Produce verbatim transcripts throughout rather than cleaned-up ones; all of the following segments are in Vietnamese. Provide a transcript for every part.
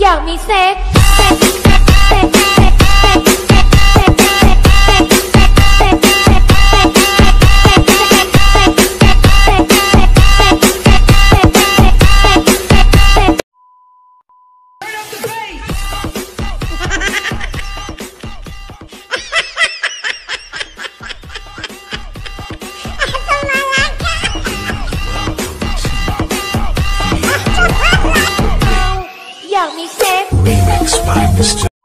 อยากมีเซ็กอยากมีเซ็ก Remix by มิสเตอร์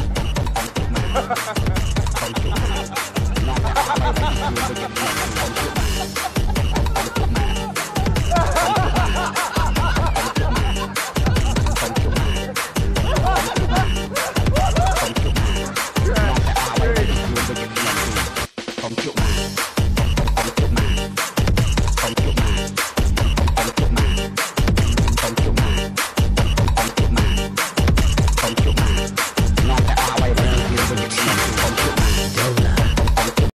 Thank you.